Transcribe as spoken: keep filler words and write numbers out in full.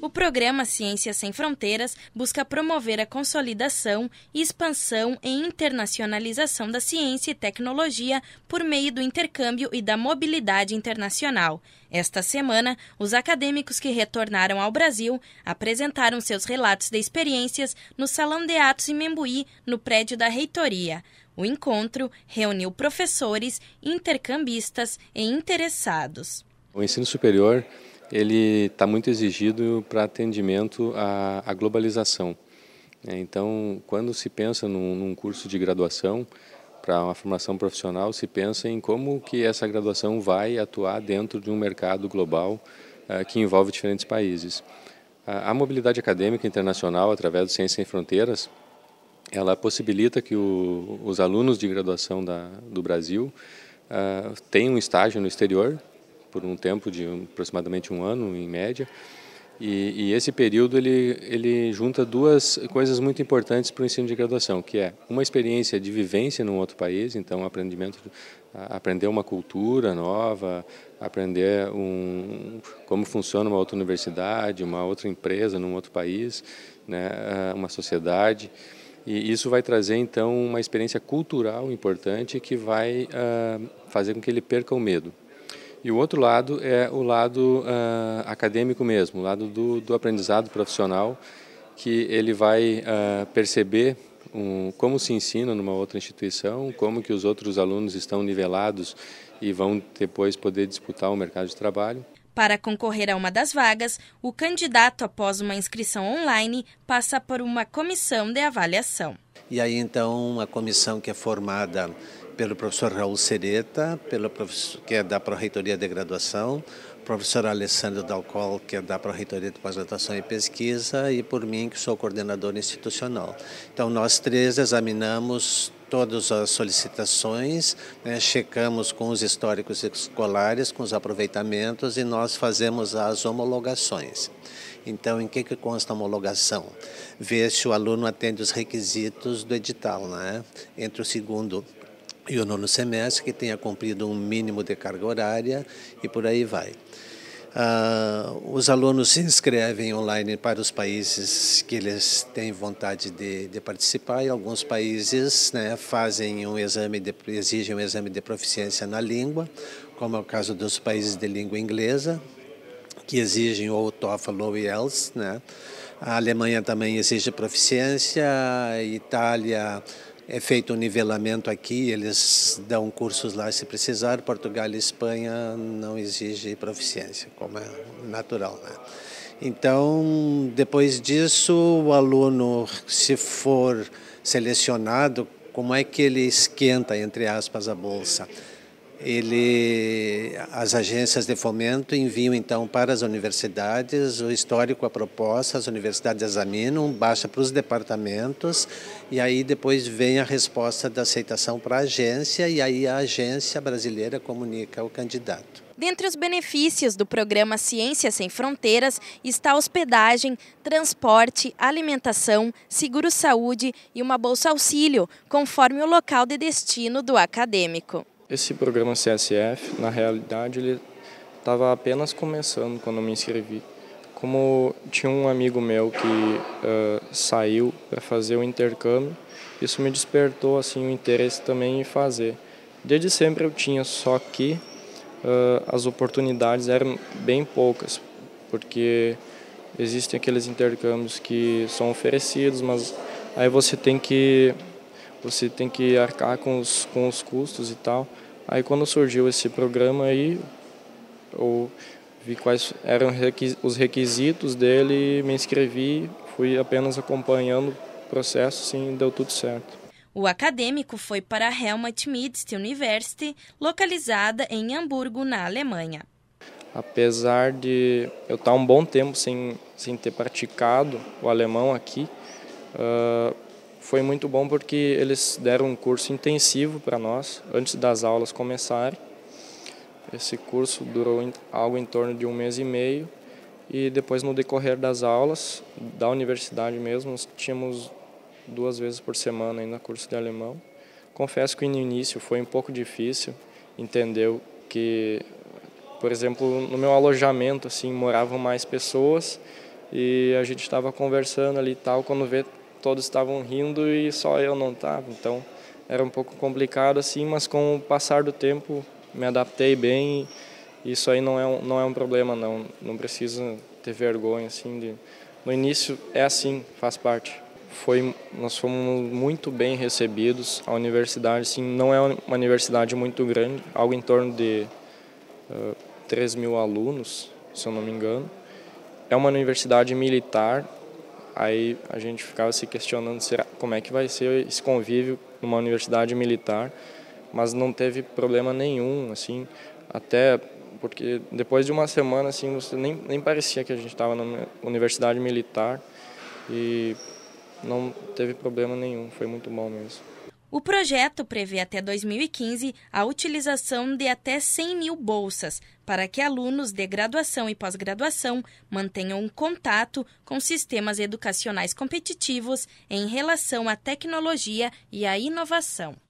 O programa Ciências Sem Fronteiras busca promover a consolidação, expansão e internacionalização da ciência e tecnologia por meio do intercâmbio e da mobilidade internacional. Esta semana, os acadêmicos que retornaram ao Brasil apresentaram seus relatos de experiências no Salão de Atos em Membuí, no prédio da reitoria. O encontro reuniu professores, intercambistas e interessados. O ensino superior ele está muito exigido para atendimento à, à globalização. Então, quando se pensa num, num curso de graduação para uma formação profissional, se pensa em como que essa graduação vai atuar dentro de um mercado global uh, que envolve diferentes países. A, a mobilidade acadêmica internacional, através do Ciências Sem Fronteiras, ela possibilita que o, os alunos de graduação da, do Brasil uh, tenham um estágio no exterior, por um tempo de um, aproximadamente um ano, em média, e, e esse período ele, ele junta duas coisas muito importantes para o ensino de graduação, que é uma experiência de vivência num outro país, então aprendimento, aprender uma cultura nova, aprender um, como funciona uma outra universidade, uma outra empresa num outro país, né, uma sociedade, e isso vai trazer então uma experiência cultural importante que vai uh, fazer com que ele perca o medo. E o outro lado é o lado uh, acadêmico mesmo, o lado do, do aprendizado profissional, que ele vai uh, perceber um, como se ensina numa outra instituição, como que os outros alunos estão nivelados e vão depois poder disputar o mercado de trabalho. Para concorrer a uma das vagas, o candidato, após uma inscrição online, passa por uma comissão de avaliação. E aí, então, uma comissão que é formada pelo professor Raul Sereta, pelo professor, que é da Pró-Reitoria de Graduação, professor Alessandro Dalcol, que é da Pró-Reitoria de Pós-Graduação e Pesquisa, e por mim, que sou coordenador institucional. Então, nós três examinamos todas as solicitações, né, checamos com os históricos escolares, com os aproveitamentos, e nós fazemos as homologações. Então, em que, que consta a homologação? Ver se o aluno atende os requisitos do edital, né? Entre o segundo e o nono semestre, que tenha cumprido um mínimo de carga horária, e por aí vai. Uh, os alunos se inscrevem online para os países que eles têm vontade de, de participar, e alguns países, né, fazem um exame de, exigem um exame de proficiência na língua, como é o caso dos países de língua inglesa, que exigem ou o TOEFL ou o I E L T S, né? A Alemanha também exige proficiência, a Itália é feito um nivelamento aqui, eles dão cursos lá se precisar. Portugal e Espanha não exige proficiência, como é natural, né? Então, depois disso, o aluno, se for selecionado, como é que ele esquenta, entre aspas, a bolsa? Ele, as agências de fomento enviam então para as universidades o histórico, a proposta, as universidades examinam, baixa para os departamentos, e aí depois vem a resposta da aceitação para a agência, e aí a agência brasileira comunica ao candidato. Dentre os benefícios do programa Ciências Sem Fronteiras está hospedagem, transporte, alimentação, seguro-saúde e uma bolsa-auxílio, conforme o local de destino do acadêmico. Esse programa C S F, na realidade, ele estava apenas começando quando eu me inscrevi. Como tinha um amigo meu que uh, saiu para fazer o intercâmbio, isso me despertou assim, o interesse também em fazer. Desde sempre eu tinha, só que uh, as oportunidades eram bem poucas, porque existem aqueles intercâmbios que são oferecidos, mas aí você tem que... você tem que arcar com os, com os custos e tal. Aí quando surgiu esse programa aí, eu vi quais eram os requisitos dele, me inscrevi, fui apenas acompanhando o processo, sim, deu tudo certo. O acadêmico foi para a Helmut-Midst University, localizada em Hamburgo, na Alemanha. Apesar de eu estar um bom tempo sem, sem ter praticado o alemão aqui, uh, foi muito bom porque eles deram um curso intensivo para nós, antes das aulas começarem. Esse curso durou algo em torno de um mês e meio, e depois, no decorrer das aulas, da universidade mesmo, nós tínhamos duas vezes por semana ainda curso de alemão. Confesso que no início foi um pouco difícil entender que, por exemplo, no meu alojamento assim, moravam mais pessoas, e a gente estava conversando ali e tal, quando vê, todos estavam rindo e só eu não estava. Então era um pouco complicado assim, mas com o passar do tempo me adaptei bem e isso aí não é um, não é um problema, não. Não precisa ter vergonha assim. De... No início é assim, faz parte. Foi, nós fomos muito bem recebidos. A universidade assim, não é uma universidade muito grande, algo em torno de uh, três mil alunos, se eu não me engano. É uma universidade militar, aí a gente ficava se questionando será, como é que vai ser esse convívio numa universidade militar, mas não teve problema nenhum, assim, até porque depois de uma semana assim, você nem, nem parecia que a gente estava na universidade militar e não teve problema nenhum, foi muito bom mesmo. O projeto prevê até dois mil e quinze a utilização de até cem mil bolsas para que alunos de graduação e pós-graduação mantenham um contato com sistemas educacionais competitivos em relação à tecnologia e à inovação.